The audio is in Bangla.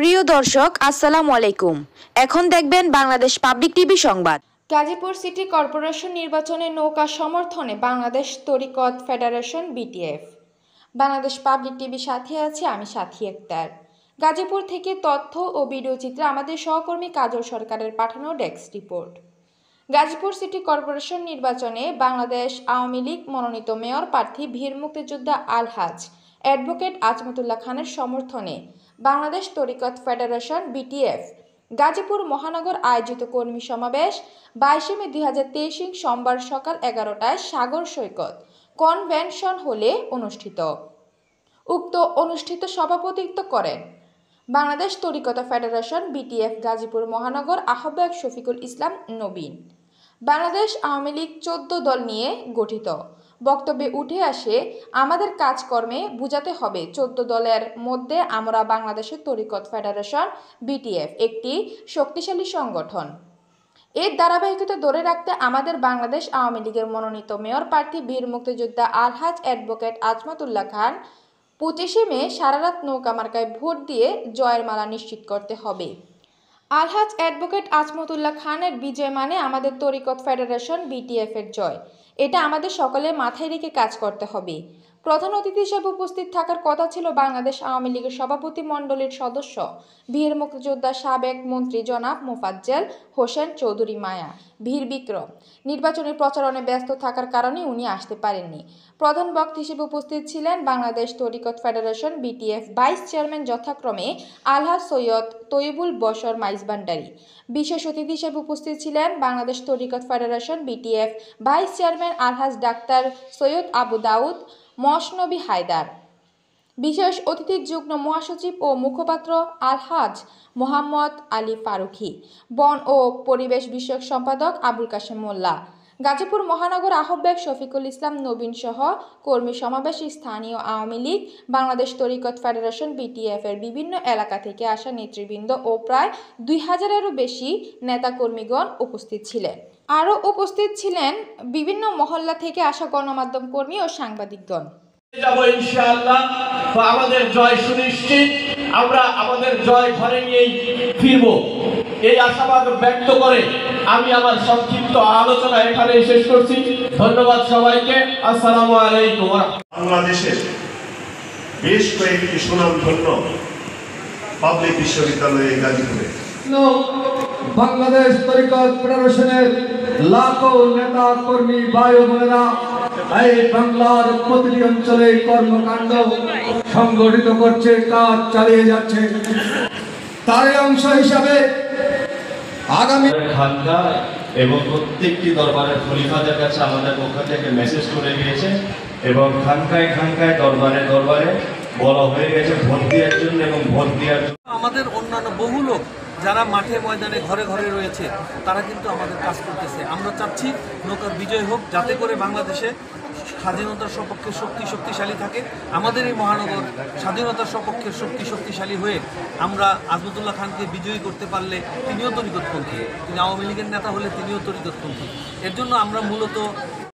প্রিয় দর্শক আসসালামু আলাইকুম। এখন দেখবেন বাংলাদেশ পাবলিক টিভি সংবাদ। গাজীপুর সিটি কর্পোরেশন নির্বাচনে নৌকা সমর্থনে Bangladesh Tariqat federation BTF. Bangladesh public TV সাথে আছে আমি সাথী আক্তার। গাজীপুর থেকে তথ্য ও ভিডিও চিত্রে আমাদের সহকর্মী কাজল সরকারের পাঠানো desk report. Gazipur city corporation নির্বাচনে বাংলাদেশ আওয়ামী লীগ মনোনীত মেয়র প্রার্থী বীর মুক্তিযোদ্ধা আলহাজ অ্যাডভোকেট আজমতুল্লাহ খানের সমর্থনে বাংলাদেশ তরিকত ফেডারেশন বিটিএফ গাজীপুর মহানগর আয়োজিত কর্মী সমাবেশ 22 মে 2023 সোমবার সকাল 11টায় সাগর সৈকত কনভেনশন হলে অনুষ্ঠিত। উক্ত অনুষ্ঠানে সভাপতিত্ব করেন বাংলাদেশ তরিকত ফেডারেশন বিটিএফ গাজীপুর মহানগর আহ্বায়ক শফিকুল ইসলাম নবীন। বাংলাদেশ আওয়ামী লীগ 14 দল নিয়ে গঠিত। বক্তব্যে উঠে আসে, আমাদের কাজকর্মে বুঝাতে হবে 14 দলের মধ্যে আমরা বাংলাদেশের তরিকত ফেডারেশন বিটিএফ একটি শক্তিশালী সংগঠন। এর ধারাবাহিকতা ধরে রাখতে আমাদের বাংলাদেশ আওয়ামী লীগের মনোনীত মেয়র প্রার্থী বীর মুক্তিযোদ্ধা আলহাজ অ্যাডভোকেট আজমতুল্লাহ খান 25 মে সারারাত নৌকা মার্কায় ভোট দিয়ে জয়ের মালা নিশ্চিত করতে হবে। আলহাজ অ্যাডভোকেট আজমতুল্লাহ খানের বিজয় মানে আমাদের তরিকত ফেডারেশন বিটিএফ এর জয়। এটা আমাদের সকলের মাথায় রেখে কাজ করতে হবে। প্রধান অতিথি হিসেবে উপস্থিত থাকার কথা ছিল বাংলাদেশ আওয়ামী লীগের সভাপতি মণ্ডলীর সদস্য বীর মুক্তিযোদ্ধা সাবেক মন্ত্রী জনাব মোফাজ্জল হোসেন চৌধুরী মায়া বীর বিক্রম। নির্বাচনী প্রচারণে ব্যস্ত থাকার কারণে উনি আসতে পারেননি। প্রধান বক্তা হিসেবে উপস্থিত ছিলেন Bangladesh Tariqat federation BTF vice chairman যথাক্রমে আলহাজ সৈয়দ তৈয়বুল বশর মাইজভান্ডারী। বিশেষ অতিথি হিসেবে উপস্থিত ছিলেন Bangladesh Tariqat federation BTF vice chairman Alhaj doctor Syed Abu Daud Masnavi Haider. বিশেষ অতিথি যুগ্ম মহাসচিব ও মুখপাত্র আলহাজ মোহাম্মদ আলী ফারুকি, বন ও পরিবেশ বিষয়ক সম্পাদক আবুল কাশেম মোল্লা, গাজীপুর মহানগর আহ্বায়ক শফিকুল ইসলাম নবীন সহ কর্মী সমাবেশে স্থানীয় আওয়ামী লীগ, বাংলাদেশ তরিকত ফেডারেশন বিটিএফ এর বিভিন্ন এলাকা থেকে আসা নেতৃবৃন্দ ও প্রায় 2000-এরও বেশি নেতাকর্মীগণ উপস্থিত ছিলেন। আরও উপস্থিত ছিলেন বিভিন্ন মহল্লা থেকে আসা গণমাধ্যম কর্মী ও সাংবাদিকগণ। ইনশাআল্লাহ আমাদের জয় সুনিশ্চিত, আমরা আমাদের জয় ঘরে নিয়েই ফিরব, এই আশাবাদ ব্যক্ত করে আমি আমার সংক্ষিপ্ত আলোচনা এখানে শেষ করছি। ধন্যবাদ সবাইকে। আসসালামু আলাইকুম। বাংলাদেশের বেশ কয়েকটি সুনামধন্য পাবলিক বিশ্ববিদ্যালয়ে গাজীপুরে বাংলাদেশ তরিকত ফেডারেশনের লাখো নেতা কর্মী ভাই বোনেরা এই বাংলার প্রতিটি অঞ্চলে কর্মকাণ্ড সংগঠিত করছে, কাজ চালিয়ে যাচ্ছে। তার অংশ হিসাবে আগামী খানকা এবং প্রত্যেকটি দরবারের খলিফাদের কাছে আমাদের পক্ষ থেকে মেসেজ করে গিয়েছে এবং খানকায় খানকায় দরবারে দরবারে বলা হয়ে গেছে ভোট দেওয়ার জন্য এবং ভোট দেওয়ার জন্য। আমাদের অন্যান্য বহু লোক যারা মাঠে ময়দানে ঘরে ঘরে রয়েছে তারা কিন্তু আমাদের কাজ করতেছে। আমরা চাচ্ছি নৌকার বিজয় হোক, যাতে করে বাংলাদেশে স্বাধীনতার সপক্ষে শক্তিশালী থাকে। আমাদের এই মহানগর স্বাধীনতার সপক্ষে শক্তিশালী হয়ে আমরা আজমতুল্লাহ খানকে বিজয়ী করতে পারলে তিনিও তরিকতপন্থী, তিনি আওয়ামী লীগের নেতা হলে তিনিও তরিকতপন্থী। এর জন্য আমরা মূলত